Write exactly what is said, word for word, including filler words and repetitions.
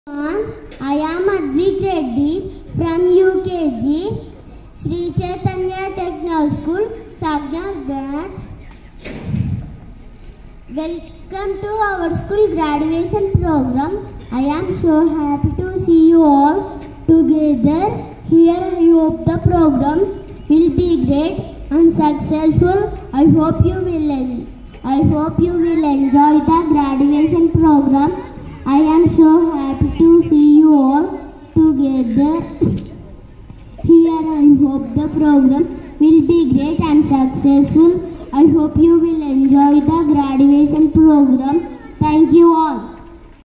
I am Advik Reddy from U K G, Sri Chaitanya Techno School, Sagnar branch. Welcome to our school graduation program. I am so happy to see you all together here. I hope the program will be great and successful. I hope you will en- I hope you will enjoy the graduation program. I am so happy to see you all together here. I hope the program will be great and successful. I hope you will enjoy the graduation program. Thank you all.